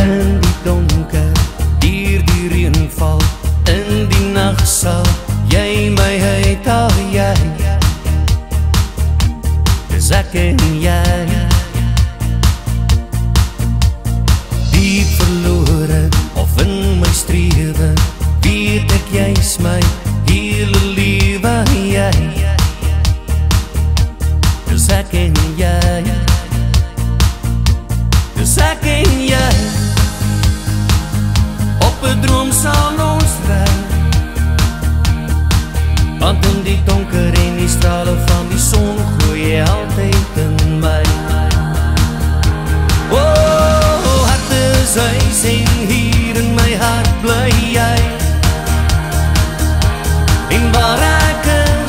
in die donker, dier die reënval, in die nag sal jy my uithaal, jy. Dis ek en jy, diep verlore of in my strewe, weet ek jy's my hele lewe, jy. Dis ek en jy, dis ek en jy, op 'n droom sal ons ry, want in die donker en die strale van die son gloei jy altyd in my. Oh, hart is huis en hier in my hart bly jy, en waar ek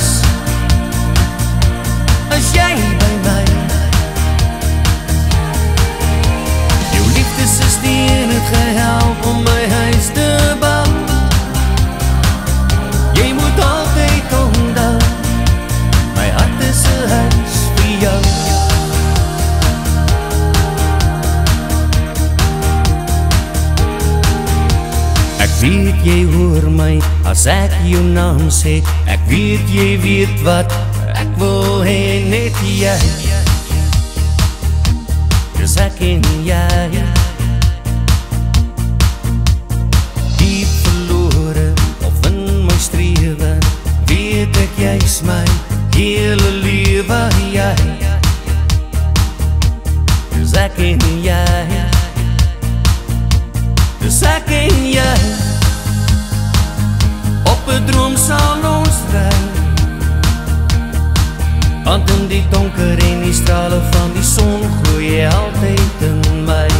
is jy by my. Jou liefdessysteem het gehelp om my huis te bou, jy moet altyd onthou, my hart is 'n huis vir jou. Ek weet jy hoor my as ek jou naam sê, ek weet jy weet wat ek wil hê, net jy. Dis ek en jy, diep verlore of in my strewe, weet ek jy's my hele lewe, jy. Dis ek en jy, dis ek en jy, op 'n droom sal ons ry, want in die donker en die strale van die son gloei jy altyd in my.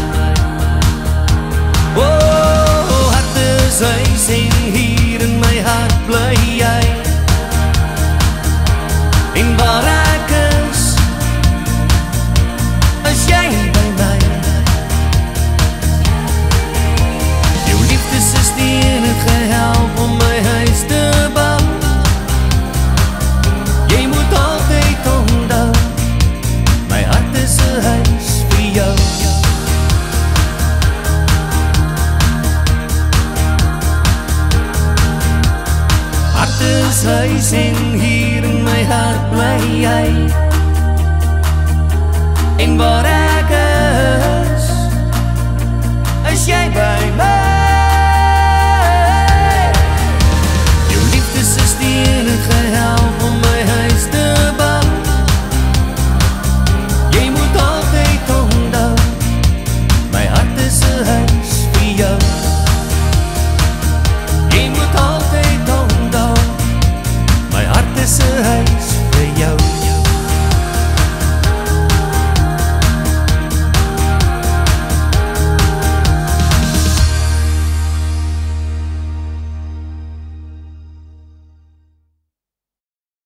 Oh, hart is huis en hier in my hart bly jy, en waar ek is jy by my. Jou liefdessysteem het gehelp om my huis te bou, jy moet altyd onthou, my hart is 'n huis vir jou. Hart is huis en hier in my hart bly jy, en waar